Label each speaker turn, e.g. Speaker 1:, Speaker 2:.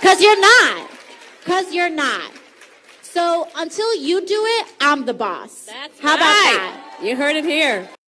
Speaker 1: Because you're not. Because you're not. So until you do it, I'm the boss.
Speaker 2: That's
Speaker 1: How about
Speaker 2: right.
Speaker 1: that?
Speaker 2: You heard it here.